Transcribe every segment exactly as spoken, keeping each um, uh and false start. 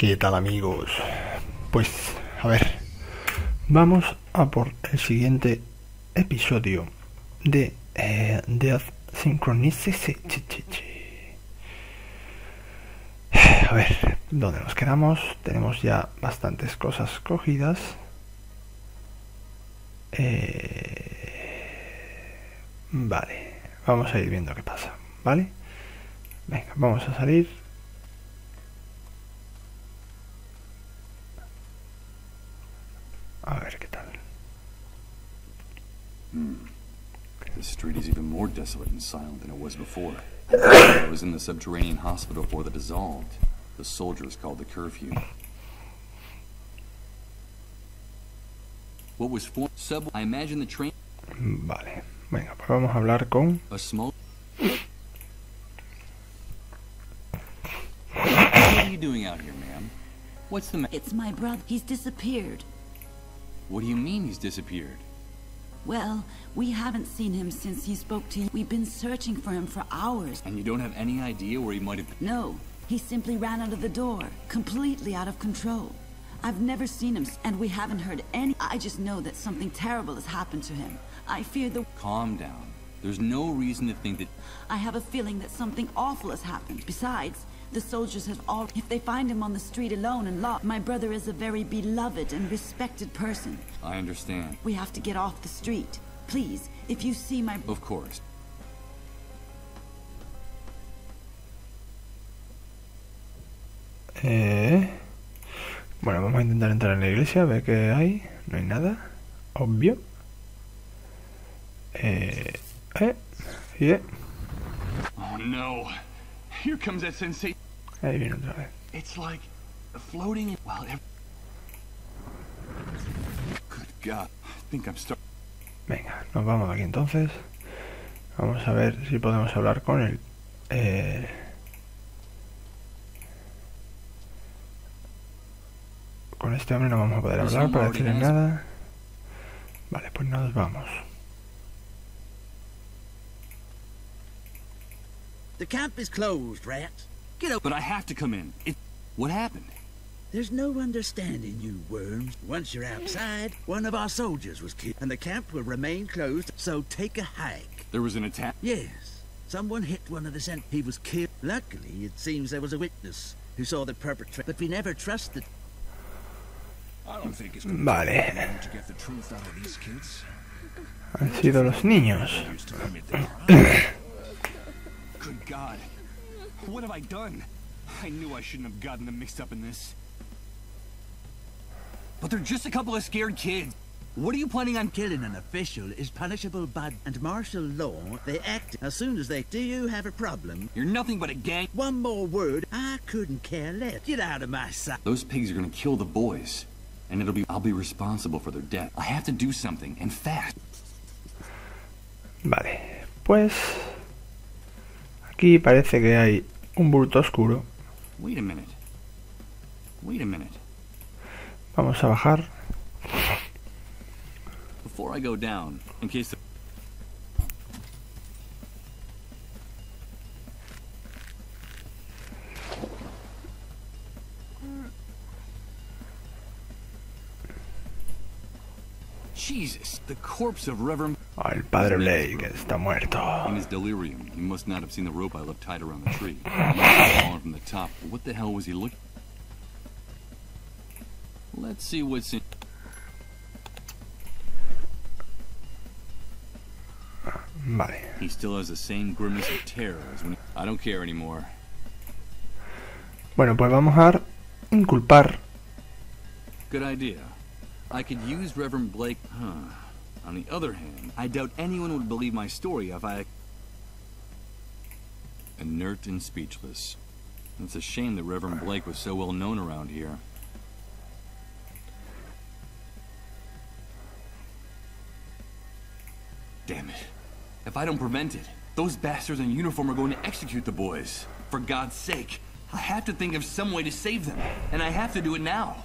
¿Qué tal, amigos? Pues, a ver, vamos a por el siguiente episodio de eh, Death Synchronicity. A ver, ¿dónde nos quedamos? Tenemos ya bastantes cosas cogidas. Eh, vale, vamos a ir viendo qué pasa, ¿vale? Venga, vamos a salir. A ver qué tal. Hmm. The street is even more desolate and silent than it was before. I was in the subterranean hospital before the dissolved. The soldiers called the curfew. What was for sub? I imagine the train. Vale, venga, pues vamos a hablar con. A small. What are you doing out here, ma'am? What's the matter? It's my brother. He's disappeared. What do you mean he's disappeared? Well, we haven't seen him since he spoke to you. We've been searching for him for hours. And you don't have any idea where he might have been? No, he simply ran out of the door, completely out of control. I've never seen him, and we haven't heard any. I just know that something terrible has happened to him. I fear the... Calm down. There's no reason to think that... I have a feeling that something awful has happened. Besides, the soldiers have all... If they find him on the street alone and locked, my brother is a very beloved and respected person. I understand. We have to get off the street. Please, if you see my... Of course. Eh... Bueno, vamos a intentar entrar en la iglesia, a ver qué hay. No hay nada. Obvio. Eh... Eh... Yeah. Oh no. Here comes that sensation. Ahí viene otra vez. It's like floating. Well, every... Good God. I think I'm starting. Venga, nos vamos de aquí entonces. Vamos a ver si podemos hablar con él. Eh... Con este hombre no vamos a poder hablar para decirle nada. Vale, pues nos vamos. The camp is closed, Rat. Get up. But I have to come in. It... What happened? There's no understanding, you worms. Once you're outside, one of our soldiers was killed, and the camp will remain closed, so take a hike. There was an attack? Yes. Someone hit one of the sent. He was killed. Luckily, it seems there was a witness who saw the perpetrator, but we never trusted. I don't think it's going Vale. to get the truth out of these kids. Han sido los niños. Good God. What have I done? I knew I shouldn't have gotten them mixed up in this. But they're just a couple of scared kids. What are you planning on... Killing an official is punishable by and martial law. They act as soon as they... Do you have a problem? You're nothing but a gang... One more word. I couldn't care less. Get out of my sight. Those pigs are gonna kill the boys. And it'll be... I'll be responsible for their death. I have to do something, and fast. Vale, pues... Aquí parece que hay un bulto oscuro. Wait a minute. Wait a minute. Vamos a bajar. Before I go down, in case the... Jesus, the corpse of Reverend... El padre Blake está muerto. In his delirium, he must not have seen the rope I left tied around the tree. He must have fallen from the top. But what the hell was he looking? Let's see what's in... Vale. He still has the same grimace of terror as when... I don't care anymore. Bueno, pues vamos a inculpar. Good idea. I could use Reverend Blake... Huh. On the other hand, I doubt anyone would believe my story if I... Inert and speechless. It's a shame that Reverend Blake was so well known around here. Damn it. If I don't prevent it, those bastards in uniform are going to execute the boys. For God's sake, I have to think of some way to save them. And I have to do it now.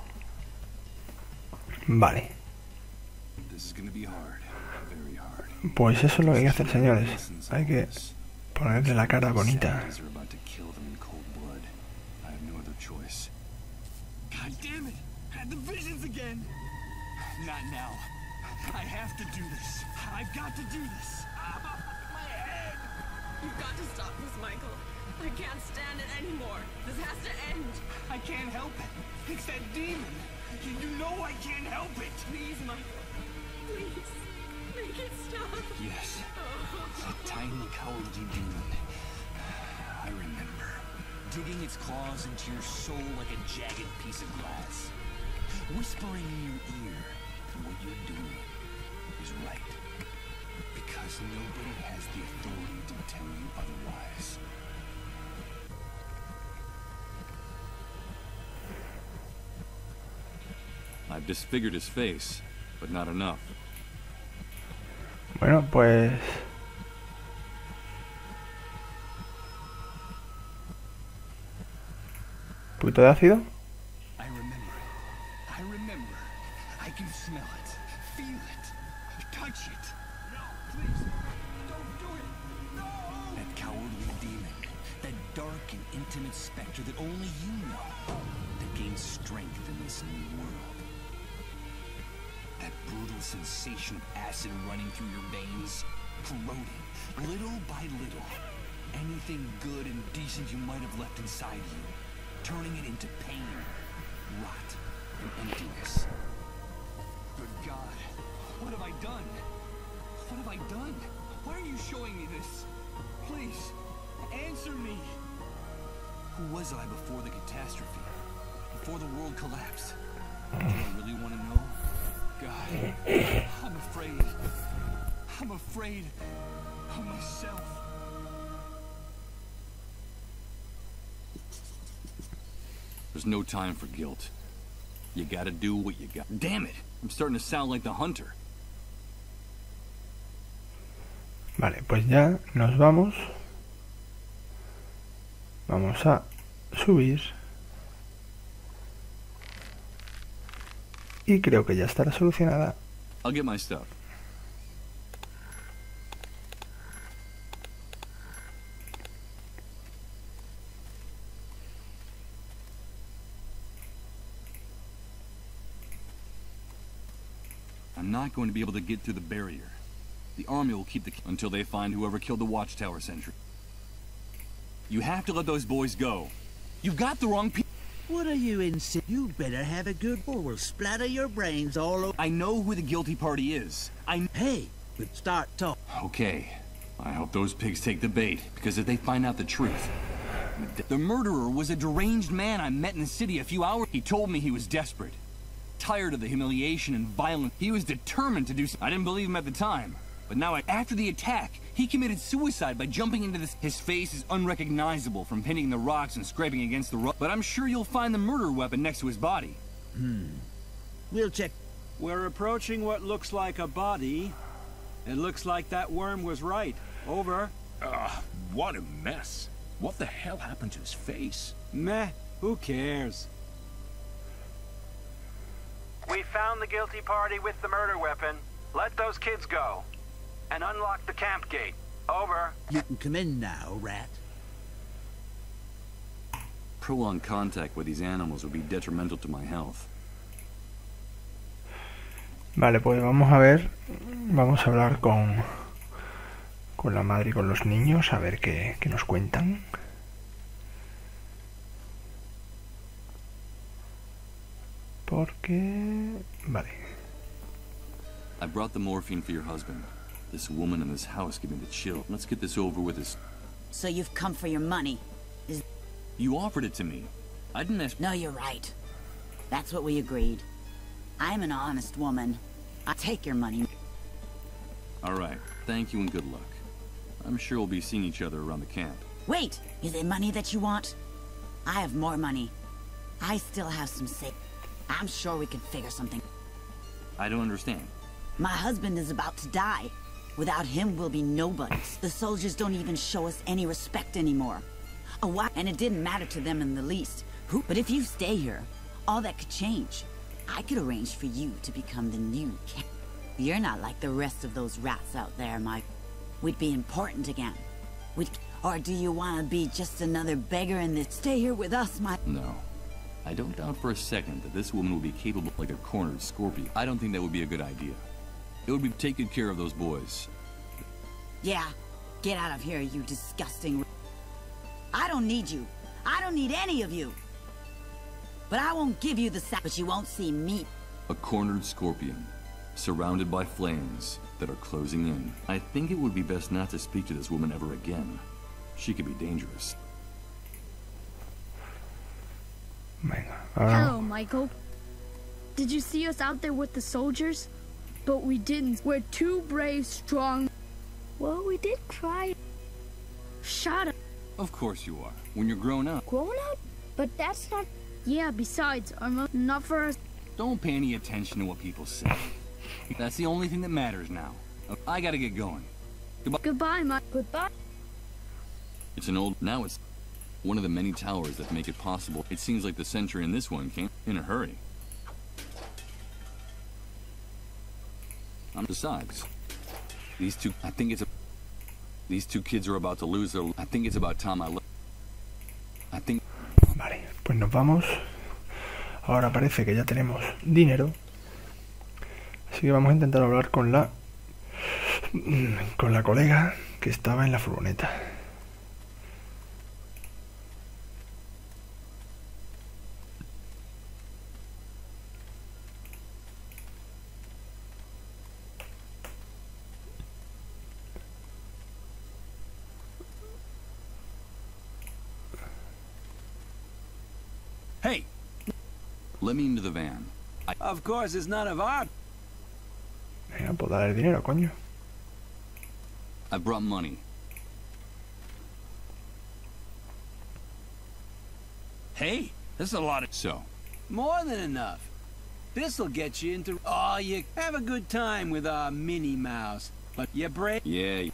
Vale. This is going to be hard. Very hard. Pues eso es lo que hay que hacer, señores. Hay que ponerle la cara bonita. God damn it! The visions again! Not now. I have to do this. I've got to do this. Ah, my head! You've got to stop this, Michael. I can't stand it anymore. This has to end. I can't help it. It's that demon. You, you know I can't help it. Please, Michael. Please. Make it stop. Yes. That tiny cowardly demon. I remember. Digging its claws into your soul like a jagged piece of glass. Whispering in your ear that what you're doing is right. Because nobody has the authority to tell you otherwise. I've disfigured his face, but not enough. Bueno, pues... ¿Un poquito de ácido? I remember it. I remember. I can smell it. Feel it. Touch it. No, please. Don't do it. No! That cowardly demon. That dark and intimate specter that only you know. That gains strength in this new world. That brutal sensation of acid running through your veins. Corroding, little by little. Anything good and decent you might have left inside you. Turning it into pain, rot, and emptiness. Good God, what have I done? What have I done? Why are you showing me this? Please, answer me. Who was I before the catastrophe? Before the world collapsed? Do I really want to know? God, I'm afraid. I'm afraid of myself. There's no time for guilt. You gotta do what you got. Damn it! I'm starting to sound like the hunter. Vale, pues ya nos vamos. Vamos a subir. Y creo que ya estará solucionada. I'll get my stuff. I'm not going to be able to get through the barrier. The army will keep the until they find whoever killed the watchtower sentry. You have to let those boys go. You've got the wrong people. What are you insi- You better have a good or we'll splatter your brains all over. I know who the guilty party is. I Hey, we start talk. Okay. I hope those pigs take the bait, because if they find out the truth... The murderer was a deranged man I met in the city a few hours. He told me he was desperate. Tired of the humiliation and violence. He was determined to do something. I didn't believe him at the time. But now, I, after the attack, he committed suicide by jumping into this. His face is unrecognizable from hitting the rocks and scraping against the rock. But I'm sure you'll find the murder weapon next to his body. Hmm. We'll check. We're approaching what looks like a body. It looks like that worm was right. Over. Ugh, what a mess. What the hell happened to his face? Meh, who cares? We found the guilty party with the murder weapon. Let those kids go. And unlock the camp gate. Over. You can come in now, rat. Prolonged contact with these animals would be detrimental to my health. Vale, pues vamos a ver. Vamos a hablar con con la madre y con los niños, a ver qué, qué nos cuentan. Porque... Vale. I brought the morphine for your husband. This woman in this house gave me the chill. Let's get this over with this. So you've come for your money. Is... You offered it to me. I didn't ask... No, you're right. That's what we agreed. I'm an honest woman. I'll take your money. All right. Thank you and good luck. I'm sure we'll be seeing each other around the camp. Wait! Is it money that you want? I have more money. I still have some savings. I'm sure we can figure something. I don't understand. My husband is about to die. Without him, we'll be nobodies. The soldiers don't even show us any respect anymore. A while, and it didn't matter to them in the least. Who? But if you stay here, all that could change. I could arrange for you to become the new king. You're not like the rest of those rats out there, Mike. We'd be important again. We'd... Or do you want to be just another beggar in this? Stay here with us, Mike. No. I don't doubt for a second that this woman will be capable like a cornered scorpion. I don't think that would be a good idea. It would be taking care of those boys. Yeah, get out of here, you disgusting... I don't need you. I don't need any of you. But I won't give you the sack, but you won't see me. A cornered scorpion, surrounded by flames that are closing in. I think it would be best not to speak to this woman ever again. She could be dangerous. Venga, Hello, Michael. Did you see us out there with the soldiers? But we didn't. We're too brave, strong. Well, we did cry. Shut up. Of course you are. When you're grown up. Grown up? But that's not... Yeah, besides, I'm not for us. Don't pay any attention to what people say. That's the only thing that matters now. I gotta get going. Goodbye. Goodbye, Mike. Goodbye. It's an old... Now it's one of the many towers that make it possible. It seems like the sentry in this one came in a hurry. Um, besides, these two... I think it's a... These two kids are about to lose their... I think it's about time I... I think... Vale, pues nos vamos. Ahora parece que ya tenemos dinero. Así que vamos a intentar hablar con la... Con la colega que estaba en la furgoneta. Hey! Let me into the van. I... Of course, it's none of our... Venga, pues dale dinero, coño. I brought money. Hey, this is a lot of... So? More than enough. This'll get you into... Oh, you have a good time with our Minnie Mouse. But you break... Yeah.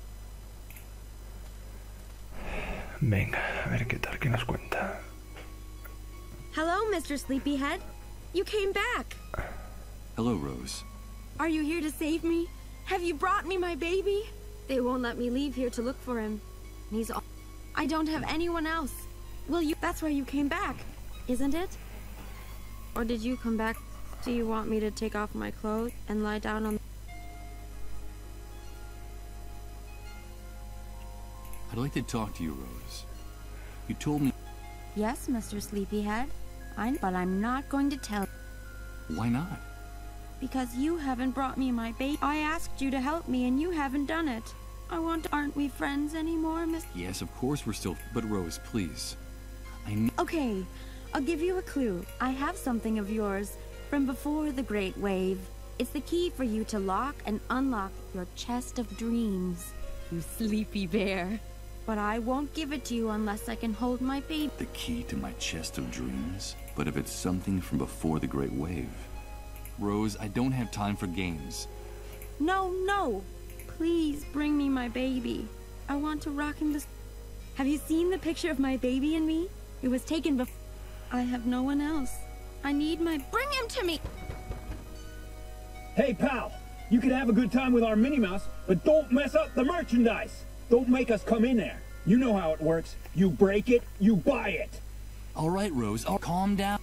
Venga, a ver qué tal, qué nos cuenta. Hello, Mister Sleepyhead. You came back. Hello, Rose. Are you here to save me? Have you brought me my baby? They won't let me leave here to look for him. He's all... I don't have anyone else. Will you... That's why you came back, isn't it? Or did you come back? Do you want me to take off my clothes and lie down on... I'd like to talk to you, Rose. You told me... Yes, Mister Sleepyhead. I... But I'm not going to tell... Why not? Because you haven't brought me my baby. I asked you to help me and you haven't done it. I want... Aren't we friends anymore, Miss... Yes, of course we're still... But Rose, please. I need... Okay, I'll give you a clue. I have something of yours from before the Great Wave. It's the key for you to lock and unlock your chest of dreams, you sleepy bear. But I won't give it to you unless I can hold my baby. The key to my chest of dreams? But if it's something from before the Great Wave... Rose, I don't have time for games. No, no! Please bring me my baby. I want to rock him this... Have you seen the picture of my baby and me? It was taken before... I have no one else. I need my... Bring him to me! Hey, pal! You can have a good time with our Minnie Mouse, but don't mess up the merchandise! Don't make us come in there. You know how it works. You break it, you buy it. All right, Rose. I'll calm down.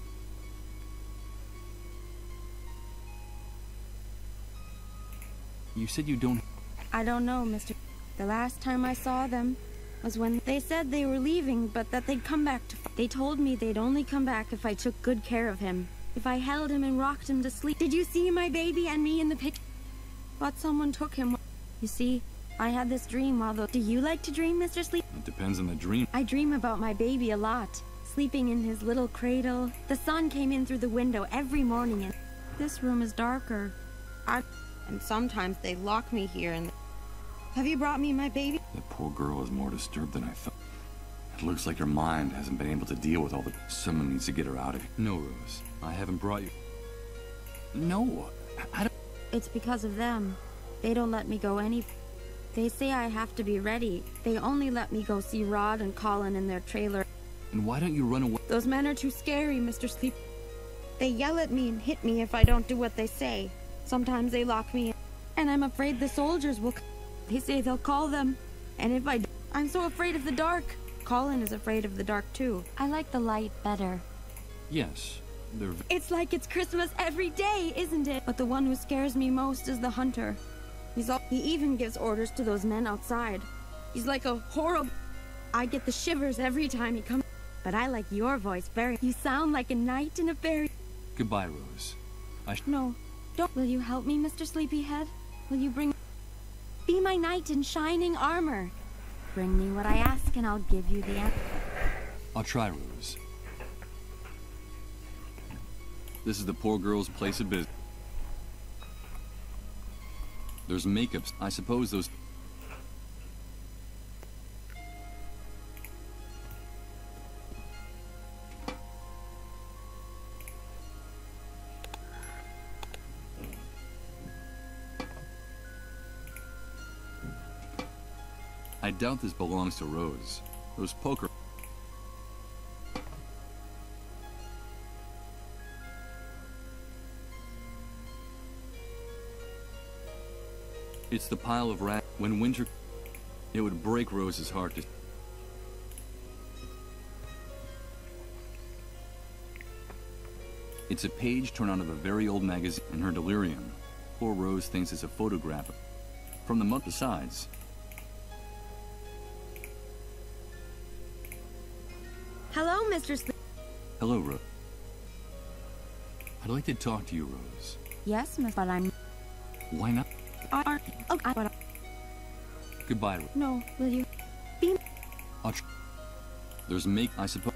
You said you don't... I don't know, Mister The last time I saw them was when they said they were leaving, but that they'd come back to... They told me they'd only come back if I took good care of him. If I held him and rocked him to sleep. Did you see my baby and me in the picture? But someone took him. You see, I had this dream while the... Do you like to dream, Mister Sleep? It depends on the dream. I dream about my baby a lot. Sleeping in his little cradle. The sun came in through the window every morning and... This room is darker. I... And sometimes they lock me here and... Have you brought me my baby? That poor girl is more disturbed than I thought. It looks like her mind hasn't been able to deal with all the... Someone needs to get her out of here. No, Rose. I haven't brought you... No, I don't... It's because of them. They don't let me go any... They say I have to be ready. They only let me go see Rod and Colin in their trailer. And why don't you run away? Those men are too scary, Mister Sleep. They yell at me and hit me if I don't do what they say. Sometimes they lock me in. And I'm afraid the soldiers will... They say they'll call them. And if I... I'm so afraid of the dark. Colin is afraid of the dark too. I like the light better. Yes, they're... It's like it's Christmas every day, isn't it? But the one who scares me most is the hunter. He's all, he even gives orders to those men outside. He's like a horrible... I get the shivers every time he comes. But I like your voice very... You sound like a knight in a fairy... Goodbye, Rose. I sh No, don't... Will you help me, Mister Sleepyhead? Will you bring... Be my knight in shining armor. Bring me what I ask and I'll give you the answer. I'll try, Rose. This is the poor girl's place of business. There's makeups. I suppose those... I doubt this belongs to Rose. Those poker... It's the pile of rag. When winter... It would break Rose's heart to... It's a page torn out of a very old magazine in her delirium. Poor Rose thinks it's a photograph. From the month besides. Hello, Mister Sleep... Hello, Rose. I'd like to talk to you, Rose. Yes, Miss, but I'm... Why not? Are... Okay, but... Goodbye, Rose. No, will you... Be... I'll tr There's make... I suppose...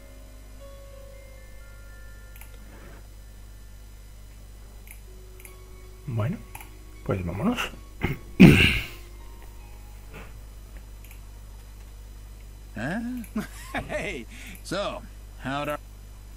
Bueno, pues vámonos. Huh? Hey, So, how'd our...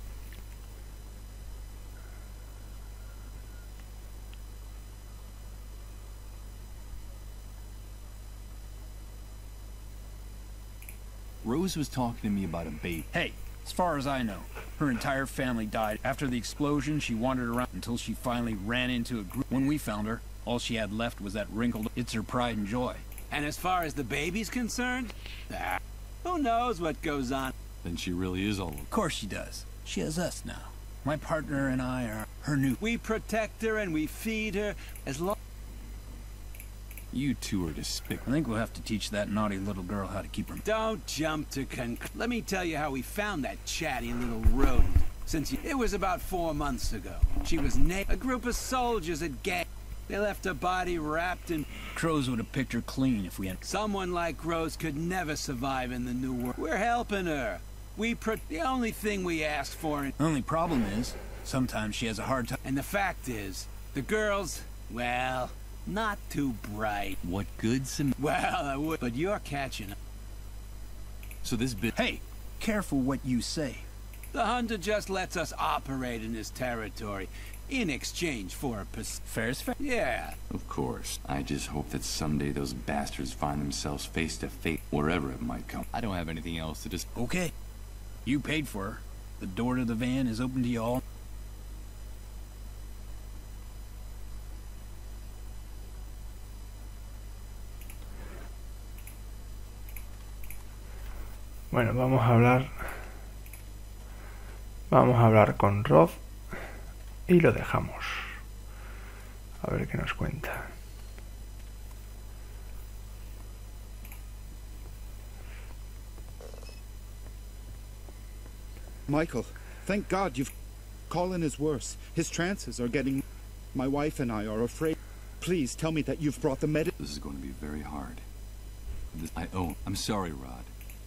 Rose was talking to me about a baby. Hey, as far as I know, her entire family died. After the explosion, she wandered around until she finally ran into a group. When we found her, all she had left was that wrinkled... It's her pride and joy. and as far as the baby's concerned, ah, who knows what goes on? Then she really is all... Of course she does. She has us now. My partner and I are her new... We protect her and we feed her as long... You two are despicable. I think we'll have to teach that naughty little girl how to keep her... Don't jump to conc... Let me tell you how we found that chatty little rodent. Since you... It was about four months ago. She was naked. A group of soldiers had gagged. They left her body wrapped in... Crows would have picked her clean if we had... Someone like Rose could never survive in the new world. We're helping her. We pro... The only thing we ask for... The only problem is, sometimes she has a hard time... And the fact is, the girls, well, not too bright. What good, Sim... Well, I would... But you're catching up. So this bit... Hey, careful what you say. The hunter just lets us operate in his territory in exchange for a pers- Fair's fair. Yeah. Of course. I just hope that someday those bastards find themselves face to face, wherever it might come. I don't have anything else to just... Okay. You paid for her. The door to the van is open to you all. Bueno, vamos a hablar... Vamos a hablar con Rob y lo dejamos. A ver qué nos cuenta. Michael, thank God you've... Colin is worse. His trances are getting... My wife and I are afraid. Please tell me that you've brought the med... This is going to be very hard. This, I owe... I'm sorry, Rod.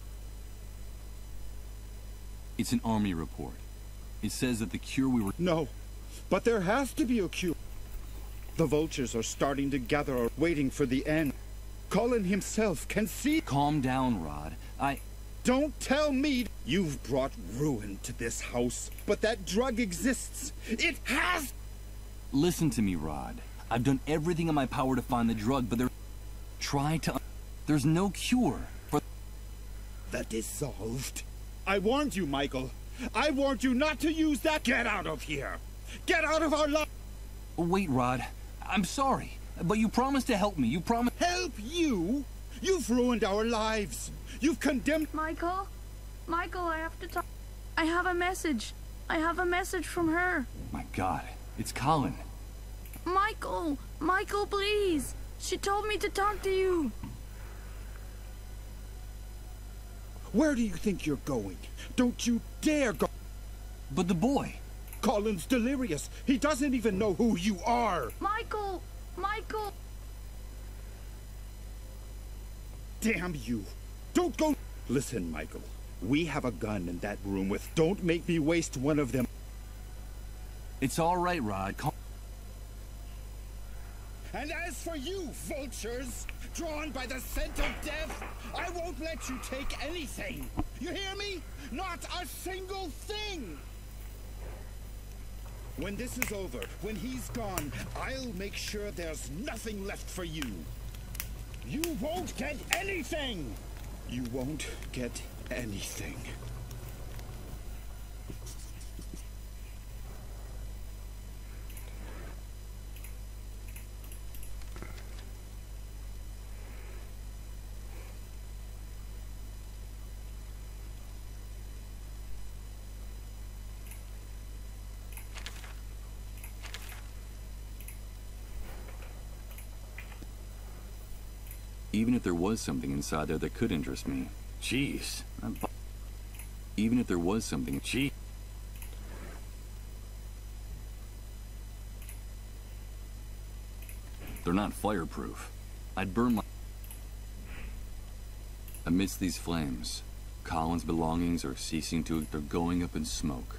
It's an army report. It says that the cure we were... No, but there has to be a cure. The vultures are starting to gather, waiting for the end. Colin himself can see... Calm down, Rod. I... Don't tell me you've brought ruin to this house, but that drug exists. It has... Listen to me, Rod. I've done everything in my power to find the drug, but there... Try to... There's no cure for... That is solved. I warned you, Michael. I warned you not to use that. Get out of here. Get out of our life. Wait, Rod. I'm sorry, but you promised to help me. You promised... Help you? You've ruined our lives. You've condemned... Michael? Michael, I have to talk. I have a message. I have a message from her. My God, it's Colin. Michael! Michael, please! She told me to talk to you. Where do you think you're going? Don't you dare go. But the boy. Colin's delirious. He doesn't even know who you are. Michael! Michael! Damn you. Don't go. Listen, Michael. We have a gun in that room with. Don't make me waste one of them. It's all right, Rod. Call And as for you, vultures, drawn by the scent of death, I won't let you take anything. You hear me? Not a single thing. When this is over, when he's gone, I'll make sure there's nothing left for you. You won't get anything. You won't get anything. Even if there was something inside there that could interest me. Jeez. I'm... Even if there was something... Gee. They're not fireproof. I'd burn my... Amidst these flames, Colin's belongings are ceasing to... They're going up in smoke.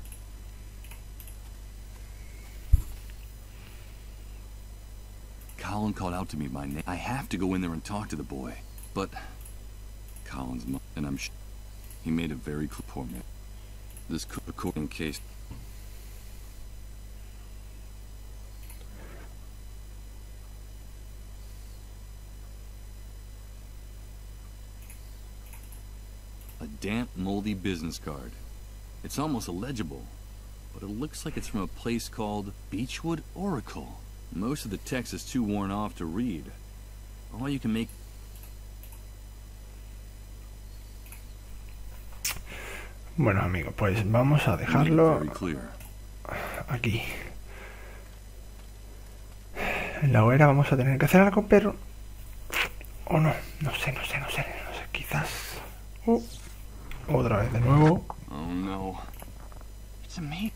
Colin called out to me by name. I have to go in there and talk to the boy. But Colin's mom, and I'm sh he made a very clear poor man. This could record in case. A damp, moldy business card. It's almost illegible, but it looks like it's from a place called Beechwood Oracle. Most of the text is too worn off to read. All you can make... Bueno, amigos, pues vamos a dejarlo aquí. En la hoguera vamos a tener que hacer algo, pero... O no, no sé, no sé, no sé, no sé, quizás... Uh, otra vez de nuevo. Oh no. It's amazing.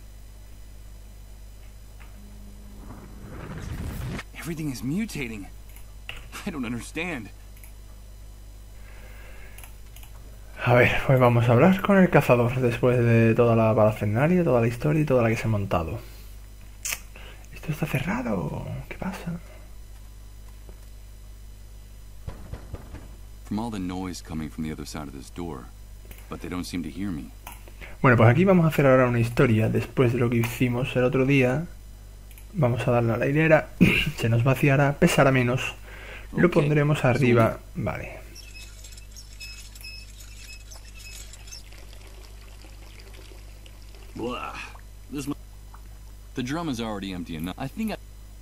Everything is mutating. I don't understand. A ver, pues vamos a hablar con el cazador después de toda la parafernalia, toda la historia y toda la que se ha montado. ¿Esto está cerrado? ¿Qué pasa? From all the noise coming from the other side of this door, but they don't seem to hear me. Bueno, pues aquí vamos a hacer ahora una historia después de lo que hicimos el otro día. Vamos a darle a la hilera, se nos vaciará, pesará menos, lo okay. Pondremos arriba, so... vale. Blah. This the drum is already empty enough. I think I...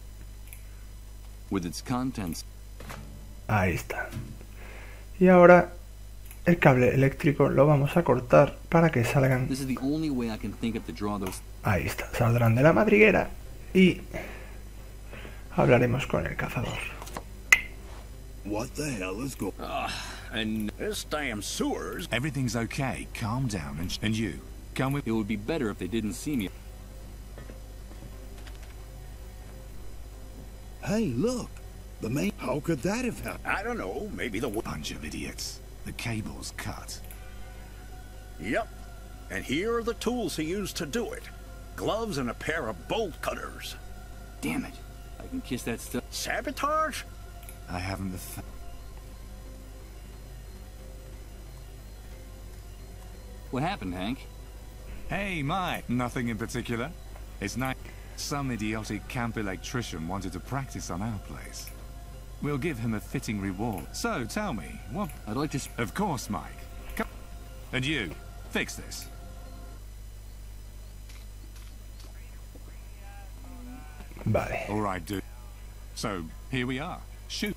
with its contents. Ahí está. Y ahora el cable eléctrico lo vamos a cortar para que salgan. This is the only way I can think of to draw those... Ahí está, saldrán de la madriguera. Y hablaremos con el cazador. What the hell is going on? Uh, and this damn sewers. Everything's okay. Calm down. And, and you, come with. It would be better if they didn't see me. Hey, look. The main. How could that have happened? I don't know. Maybe the bunch of idiots. The cable's cut. Yep. And here are the tools he used to do it. Gloves and a pair of bolt cutters. Damn it. I can kiss that stuff. Sabotage? I haven't the th What happened, Hank? Hey, Mike. Nothing in particular. It's nice. Some idiotic camp electrician wanted to practice on our place. We'll give him a fitting reward. So, tell me, what... I'd like to... Of course, Mike. Come. And you, fix this. Vale. All right, dude. So, here we are. Shoot.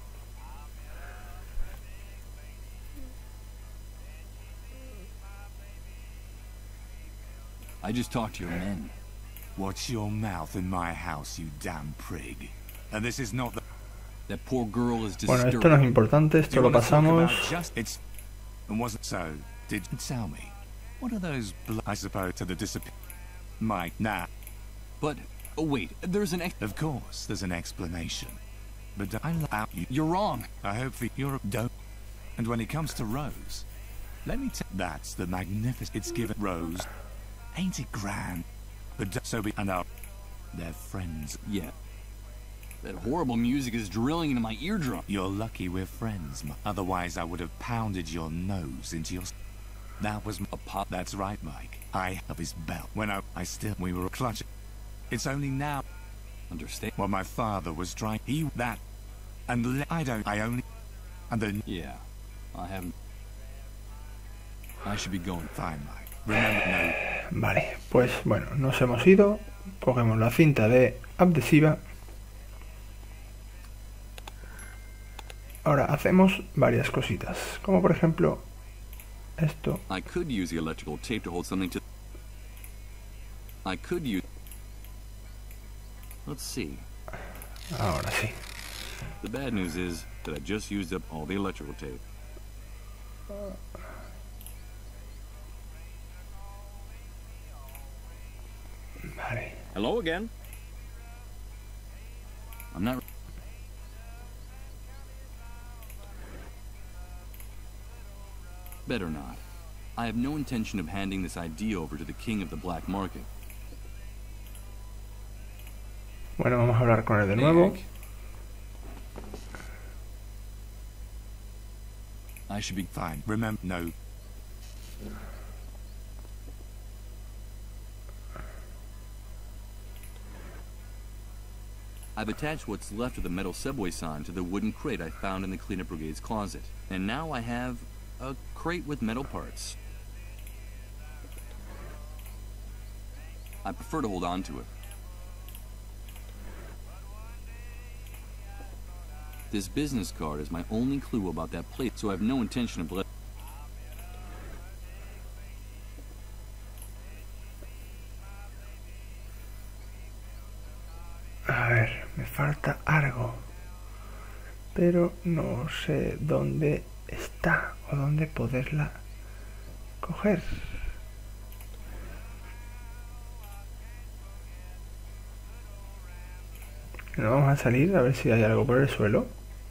I I just talked to your men. Watch your mouth in my house, you damn prig. And this is not the... That poor girl is Bueno, disturbed. esto no es importante, esto lo pasamos. Just it's and wasn't so. Did you tell me? What are those? Bl I suppose to the disappear. Mike, nah. But oh wait, there's an ex of course there's an explanation. But I out you. You're wrong. I hope that you're don't. And when it comes to Rose, let me tell that's the magnificent. It's given Rose, ain't it grand? But so be and our they're friends. Yeah. That horrible music is drilling into my eardrum. You're lucky we're friends. Otherwise, I would have pounded your nose into your... That was a pop. That's right, Mike. I have his belt. When I... I still... We were clutching. It's only now... Understand? Well, my father was trying... He... That... And I don't... I only... And then... Yeah. I haven't... I should be going. Fine, Mike. Remember, no... Vale, pues bueno, nos hemos ido. Cogemos la cinta de adhesiva. Ahora hacemos varias cositas, como por ejemplo esto. I could use the electrical tape to hold something to. I could use. Let's see. Ahora sí. The bad news is that I just used up all the electrical tape. Vale. Hello again. I'm not. Better not. I have no intention of handing this idea over to the king of the black market. Bueno, vamos a hablar con él de nuevo. I should be fine. Remember, no. I've attached what's left of the metal subway sign to the wooden crate I found in the cleanup brigade's closet. And now I have a crate with metal parts. I prefer to hold on to it. This business card is my only clue about that place, so I have no intention of let. A ver, me falta algo, pero no sé dónde está o dónde poderla coger. Nos vamos a salir a ver si hay algo por el suelo.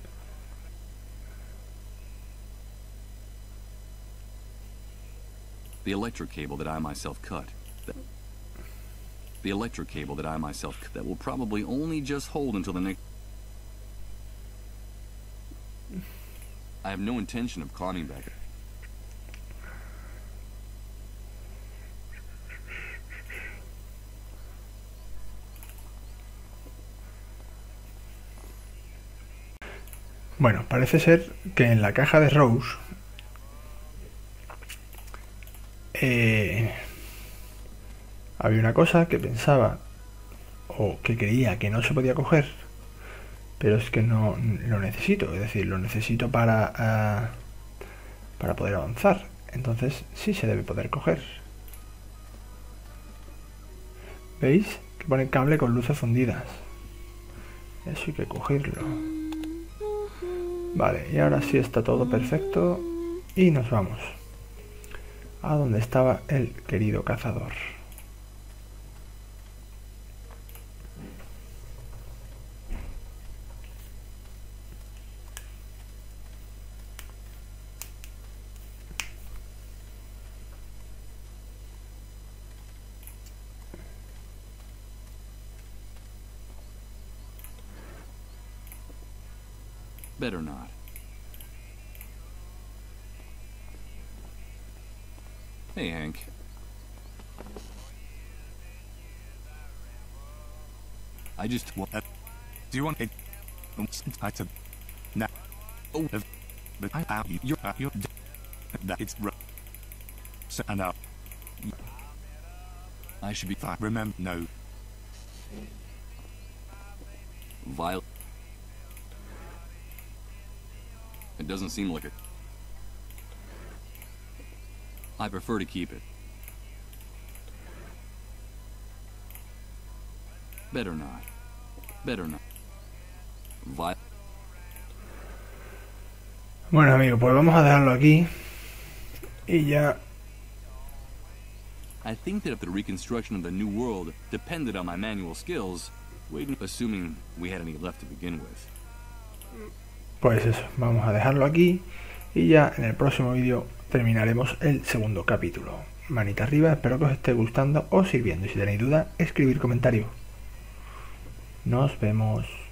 The electric cable that I myself cut. The electric cable that I myself cut that will probably only just hold until the next. I have no intention of climbing back. Bueno, parece ser que en la caja de Rose eh, había una cosa que pensaba o que creía que no se podía coger, pero es que no lo necesito, es decir, lo necesito para, uh, para poder avanzar. Entonces sí se debe poder coger. ¿Veis? Que pone cable con luces fundidas. Eso hay que cogerlo. Vale, y ahora sí está todo perfecto. Y nos vamos a donde estaba el querido cazador. Better not. Hey, Hank. I just want. Uh, do you want it? I said, no. Oh, but I out you. You're uh, you're. That it's. So and now. I should be fine. Remember, no. Violet. It doesn't seem like it. I prefer to keep it. Better not. Better not. Vi Bueno, amigos, pues vamos a dejarlo aquí. Y ya... I think that if the reconstruction of the New World depended on my manual skills, waiting, assuming we had any left to begin with. Pues eso, vamos a dejarlo aquí. Y ya en el próximo vídeo terminaremos el segundo capítulo. Manita arriba, espero que os esté gustando o sirviendo. Y si tenéis dudas, escribir comentarios. Nos vemos.